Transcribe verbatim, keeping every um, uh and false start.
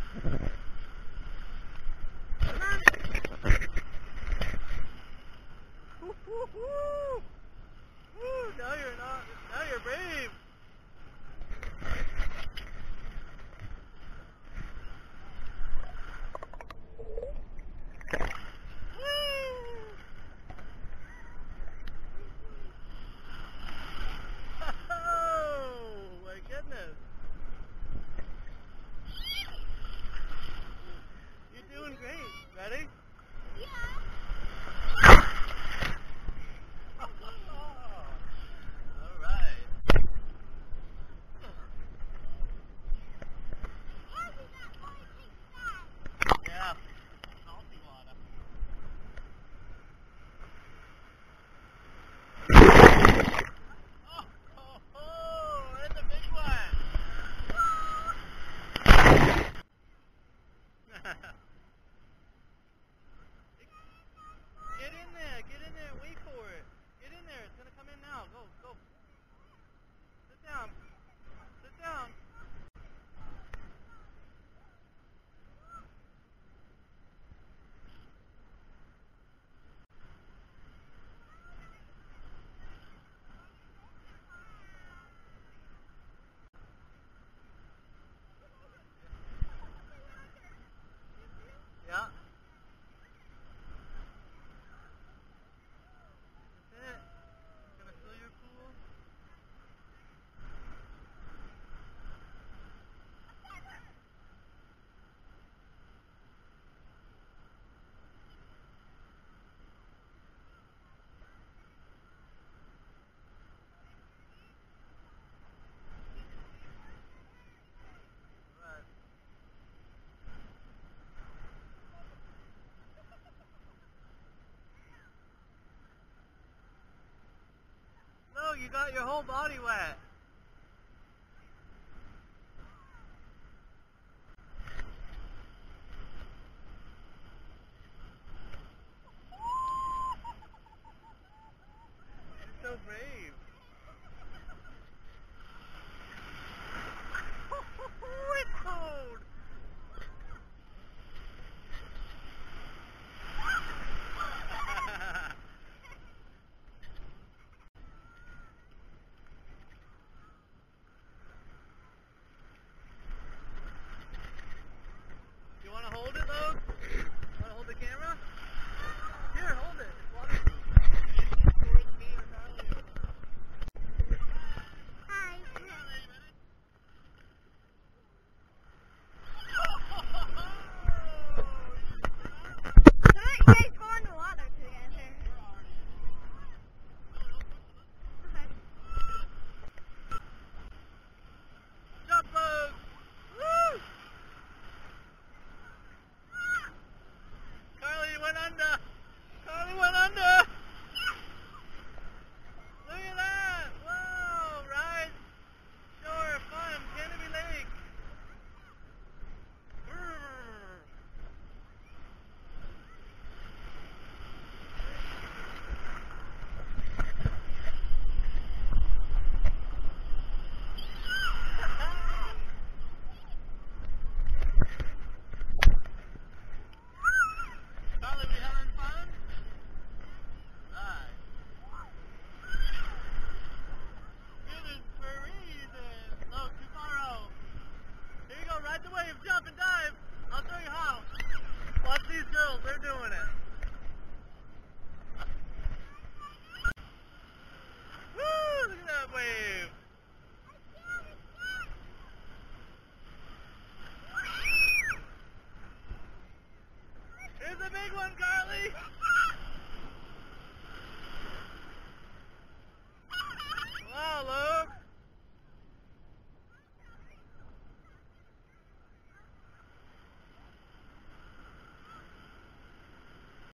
Woo, woo, woo. Woo, now you're not, now you're brave. Ready? Yeah. All right. Yeah. Salty water. Oh, oh, oh, that's a big one. Get in there, get in there, wait for it. Get in there, it's gonna come in now. Go, go. Sit down. Sit down. Yeah. That's it. Gonna fill your pool. No, you got your whole body wet.